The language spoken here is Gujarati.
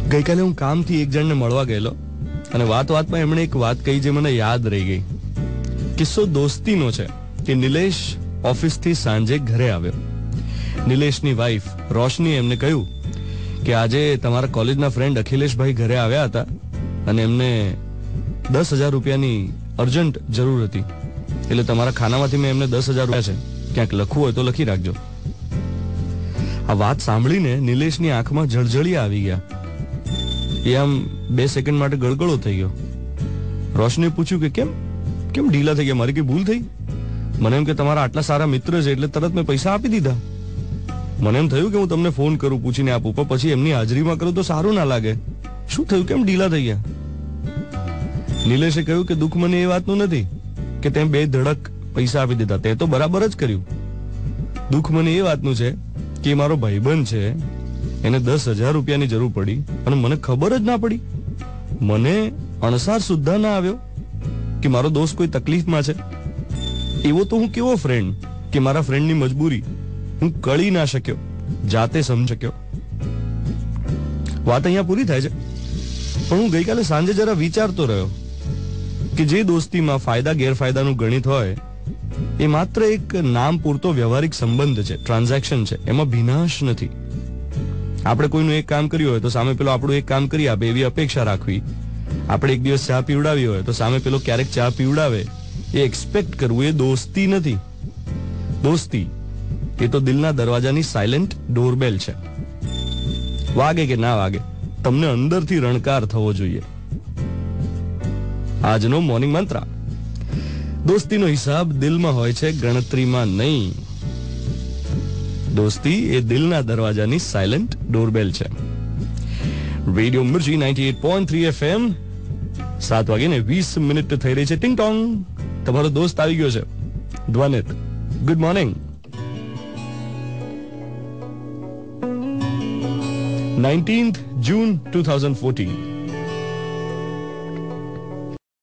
ગઈકાલે હું કામથી એક જણને મળવા ગયેલો અને વાતમાં એમણે એક વાત કહી જે મને યાદ રહી ગઈ. કિસ્સો દોસ્તીનો છે કે નિલેશ ઓફિસથી સાંજે ઘરે આવ્યો. નિલેશની વાઈફ રોશની એમને કહ્યું કે આજે તમારા કોલેજના ફ્રેન્ડ અખિલેશભાઈ ઘરે આવ્યા હતા અને એમને 10,000 રૂપિયાની અર્જન્ટ જરૂર હતી, એટલે તમારા ખાનામાંથી મેં એમને 10,000 રૂપિયા છે, ક્યાંક લખવું હોય તો લખી રાખજો. આ વાત સાંભળીને નિલેશની આંખમાં જળજળિયા આવી ગયા. એ આમ 2 સેકન્ડ માટે ગળગળો થઈ ગયો. રોશનીએ પૂછ્યું કે કેમ ઢીલા થઈ ગયા, મારી કઈ ભૂલ થઈ? મને એમ કે તમારા આટલા સારા મિત્ર છે એટલે તરત મેં પૈસા આપી દીધા. મને એમ થયું કે હું તમને ફોન કરું, પૂછીને આપું, પણ પછી એમની હાજરીમાં કરું તો સારું ના લાગે. શું થયું, કેમ ઢીલા થઈ ગયા? નિલેશે કહ્યું કે દુઃખ મને એ વાતનું નથી કે તેમ 2 ધડક પૈસા આપી દીધા, તે તો બરાબર જ કર્યું. દુઃખ મને એ વાતનું છે કે મારો ભાઈબંધ છે, એને 10,000 રૂપિયાની જરૂર પડી અને મને ખબર જ ના પડી. મને અણસાર સુદ્ધા ના આવ્યો કે મારો દોસ્ત કોઈ તકલીફમાં છે. એવો તો હું કેવો ફ્રેન્ડ કે મારા ફ્રેન્ડની મજબૂરી હું કળી ના શક્યો, જાતે સમજી શક્યો. વાત અહીંયા પૂરી થાય છે, પણ હું ગઈકાલે સાંજે જરા વિચારતો રહ્યો કે જે દોસ્તીમાં ફાયદા ગેરફાયદાનું ગણિત હોય એ માત્ર એક નામ પૂરતો વ્યવહારિક સંબંધ છે, ટ્રાન્ઝેક્શન છે, એમાં ભીનાશ નથી. આપણે કોઈનું એક કામ કર્યું હોય તો સામે પેલો આપણું એક કામ કરી આપે એવી અપેક્ષા રાખવી. આપણે એક દિવસ ચા પીવડાવી હોય તો સામે પેલો ક્યારેક ચા પીવડાવે એ એક્સપેક્ટ કરવું, એ દોસ્તી નથી. દોસ્તી એ તો દિલના દરવાજાની સાયલેન્ટ ડોરબેલ છે. વાગે કે ના વાગે, તમને અંદરથી રણકાર થવો જોઈએ. આજનો મોર્નિંગ મંત્ર: દોસ્તીનો હિસાબ દિલમાં હોય છે, ગણતરીમાં નહીં. દોસ્તી એ દિલના દરવાજાની સાયલેન્ટ ડોરબેલ છે. રેડિયો મિર્ચી 98.3 FM, 7:20 થઈ રહી છે. ટિંગ ટોંગ, તમારો દોસ્ત આવી ગયો છે, Dhvanit. Good morning. 19th June 2014.